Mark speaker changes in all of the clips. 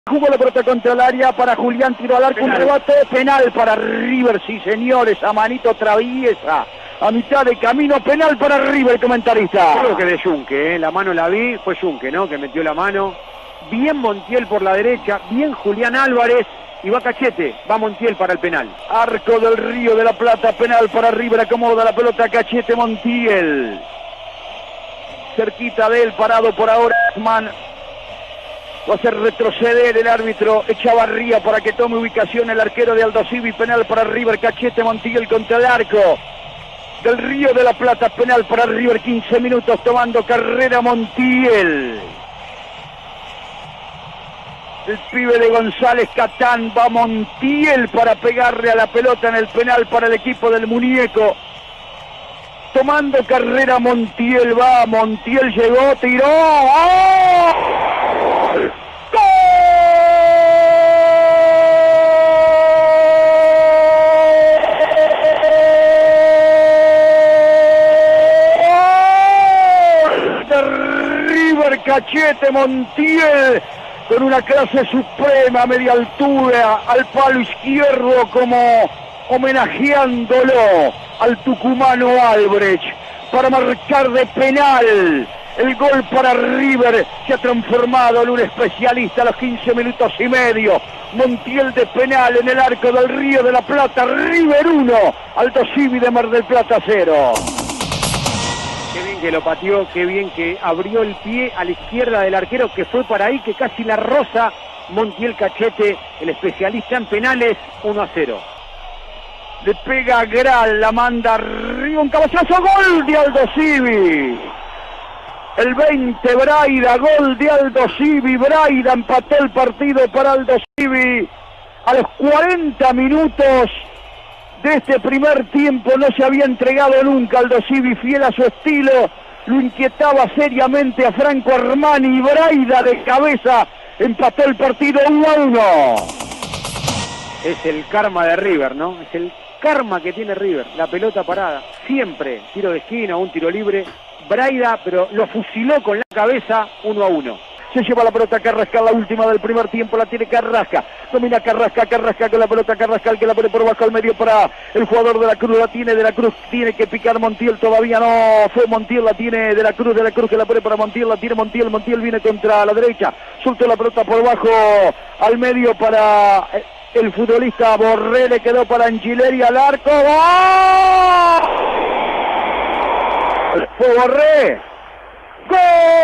Speaker 1: Jugó la pelota contra el área para Julián, tiró al arco, un rebate penal para River, sí señores, a manito traviesa, a mitad de camino, penal para River, comentarista.
Speaker 2: Creo que de Junque, la mano la vi, fue Junque, ¿no? Que metió la mano, bien Montiel por la derecha, bien Julián Álvarez, y va Cachete, va Montiel para el penal.
Speaker 1: Arco del Río de la Plata, penal para River, acomoda la pelota Cachete, Montiel. Cerquita de él, parado por ahora, Man. Va a hacer retroceder el árbitro Echavarría para que tome ubicación el arquero de Aldosivi, penal para River, Cachete, Montiel contra el arco del Río de la Plata, penal para River, 15 minutos tomando carrera Montiel. El pibe de González Catán, va Montiel para pegarle a la pelota en el penal para el equipo del muñeco. Tomando carrera Montiel, va, Montiel llegó, tiró, ¡oh! River, Cachete, Montiel con una clase suprema a media altura al palo izquierdo, como homenajeándolo al tucumano Albrecht para marcar de penal. El gol para River se ha transformado en un especialista a los 15 minutos y medio. Montiel de penal en el arco del Río de la Plata. River 1, Aldosivi de Mar del Plata 0.
Speaker 2: Qué bien que lo pateó, qué bien que abrió el pie a la izquierda del arquero, que fue para ahí, que casi la roza. Montiel Cachete, el especialista en penales, 1-0.
Speaker 1: Le pega a Gral, la manda arriba, un cabezazo, gol de Aldosivi. El 20, Braida, gol de Aldosivi. Braida empató el partido para Aldosivi. A los 40 minutos de este primer tiempo no se había entregado nunca Aldosivi, fiel a su estilo. Lo inquietaba seriamente a Franco Armani y Braida de cabeza empató el partido 1-1.
Speaker 2: Es el karma de River, ¿no? Es el karma que tiene River, la pelota parada. Siempre, tiro de esquina, un tiro libre. Braida, pero lo fusiló con la cabeza, 1-1.
Speaker 1: Se lleva la pelota Carrascal, la última del primer tiempo, la tiene Carrasca. Domina Carrasca con la pelota Carrascal, que la pone por bajo al medio para el jugador de la Cruz. La tiene de la Cruz, tiene que picar Montiel, todavía no fue Montiel, la tiene de la Cruz que la pone para Montiel, la tiene Montiel viene contra la derecha. Soltó la pelota por bajo al medio para el futbolista Borré, le quedó para Angileri al arco. ¡Oh! Fue Borré. ¡Gol!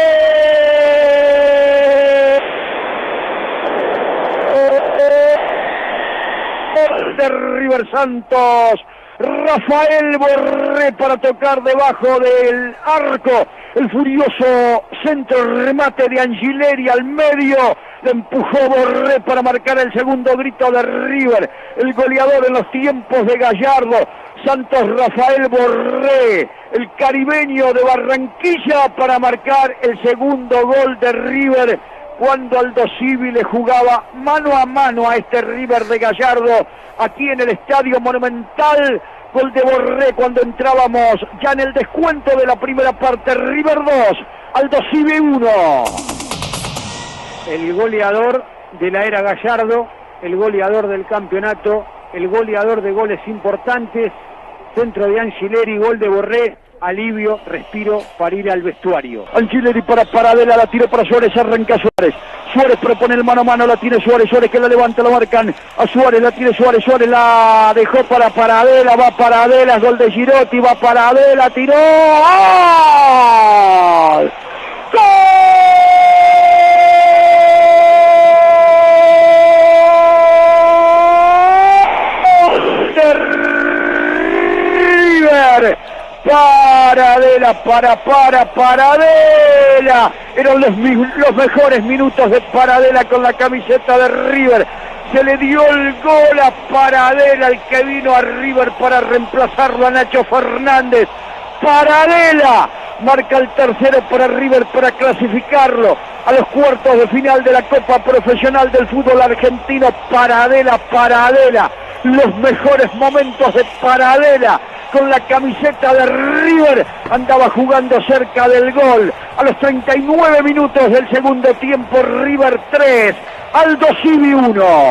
Speaker 1: De River Santos. Rafael Borré para tocar debajo del arco. El furioso centro remate de Angileri al medio. Le empujó Borré para marcar el segundo grito de River. El goleador en los tiempos de Gallardo. Santos Rafael Borré, el caribeño de Barranquilla, para marcar el segundo gol de River cuando Aldosivi le jugaba mano a mano a este River de Gallardo aquí en el Estadio Monumental. Gol de Borré cuando entrábamos ya en el descuento de la primera parte. River 2, Aldosivi 1.
Speaker 2: El goleador de la era Gallardo, el goleador del campeonato, el goleador de goles importantes. Centro de Angileri, gol de Borré, alivio, respiro para ir al vestuario.
Speaker 1: Angileri para Paradela, la tiró para Suárez, arranca Suárez. Suárez propone el mano a mano, la tiene Suárez que la levanta, lo marcan a Suárez, la tiene Suárez la dejó para Paradela, va Paradela, gol de Girotti, va Paradela, tiró. ¡Gol! ¡Gol! Paradela. Eran los mejores minutos de Paradela con la camiseta de River. Se le dio el gol a Paradela, el que vino a River para reemplazarlo a Nacho Fernández. Paradela marca el tercero para River para clasificarlo a los cuartos de final de la Copa Profesional del Fútbol Argentino. Paradela. Los mejores momentos de Paradela con la camiseta de River, andaba jugando cerca del gol. A los 39 minutos del segundo tiempo, River 3, Aldo Civi 1.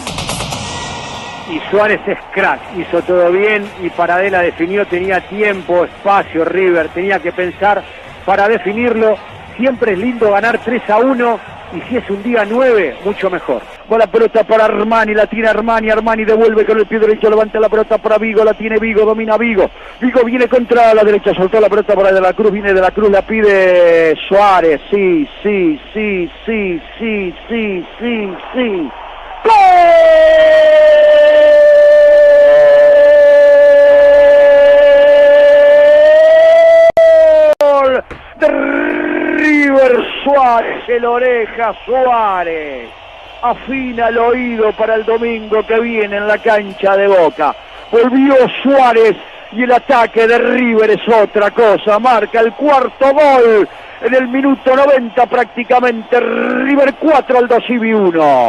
Speaker 2: Y Suárez es crack, hizo todo bien y Paradela definió, tenía tiempo, espacio River, tenía que pensar para definirlo. Siempre es lindo ganar 3-1 y si es un día 9, mucho mejor.
Speaker 1: Con la pelota para Armani, la tiene Armani, Armani devuelve con el pie derecho, levanta la pelota para Vigo, la tiene Vigo, domina Vigo, Vigo viene contra la derecha, soltó la pelota para De la Cruz, viene De la Cruz, la pide Suárez, sí. ¡Gol! De River Suárez, el Oreja Suárez. Afina el oído para el domingo que viene en la cancha de Boca. Volvió Suárez y el ataque de River es otra cosa. Marca el cuarto gol en el minuto 90 prácticamente. River 4, Aldo Civi 1.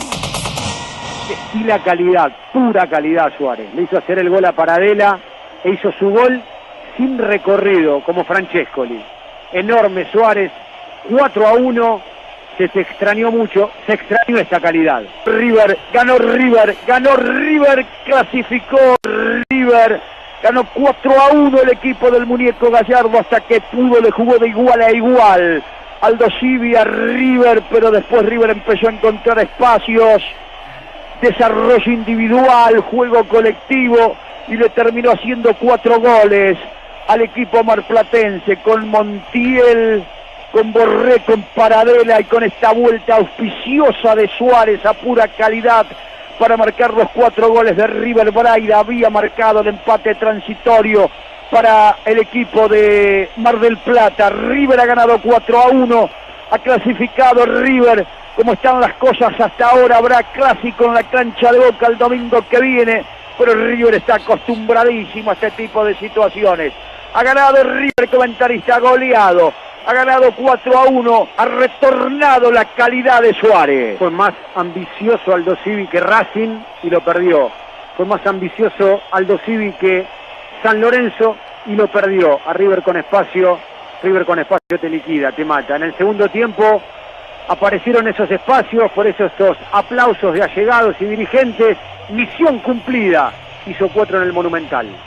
Speaker 2: Destila calidad, pura calidad Suárez. Le hizo hacer el gol a Paradela e hizo su gol sin recorrido, como Francescoli. Enorme Suárez, 4-1. Se extrañó mucho, se extrañó esta calidad.
Speaker 1: Ganó River, clasificó River, ganó 4-1 el equipo del muñeco Gallardo hasta que pudo, le jugó de igual a igual. Aldo Civi a River, pero después River empezó a encontrar espacios, desarrollo individual, juego colectivo y le terminó haciendo 4 goles al equipo marplatense con Montiel, con Borré, con Paradela y con esta vuelta auspiciosa de Suárez a pura calidad para marcar los 4 goles de River. Braida había marcado el empate transitorio para el equipo de Mar del Plata. River ha ganado 4-1, ha clasificado River. Como están las cosas hasta ahora, habrá clásico en la cancha de Boca el domingo que viene, pero River está acostumbradísimo a este tipo de situaciones. Ha ganado River, comentarista, goleado. Ha ganado 4-1, ha retornado la calidad de Suárez.
Speaker 2: Fue más ambicioso Aldo Civi que Racing y lo perdió. Fue más ambicioso Aldo Civi que San Lorenzo y lo perdió. A River con espacio te liquida, te mata. En el segundo tiempo aparecieron esos espacios, por eso estos aplausos de allegados y dirigentes. Misión cumplida, hizo 4 en el Monumental.